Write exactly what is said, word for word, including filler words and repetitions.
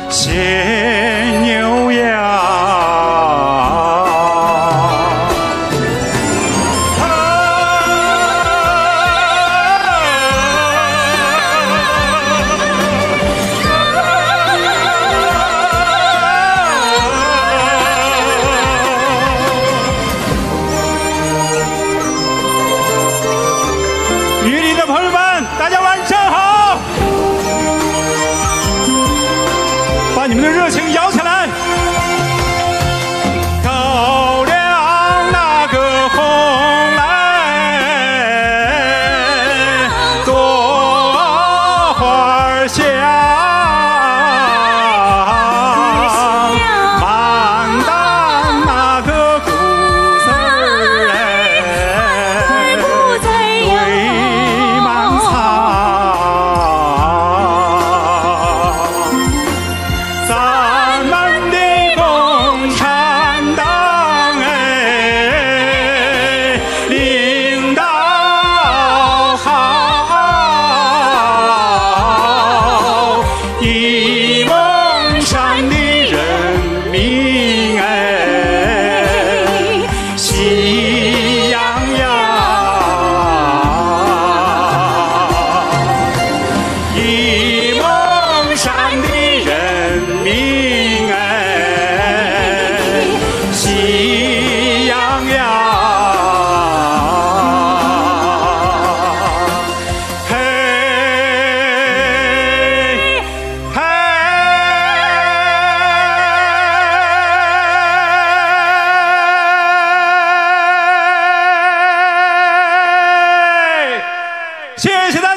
牵牛羊。 玉林的朋友们，大家晚上好！把你们的热情摇起来！高粱那个红来，朵花香。满当那个谷子儿哎，堆满仓。咱们的共产党哎，领导好，一梦山的人民哎，喜洋洋，一梦山的人民哎，喜洋洋，嘿嘿。 谢谢大家。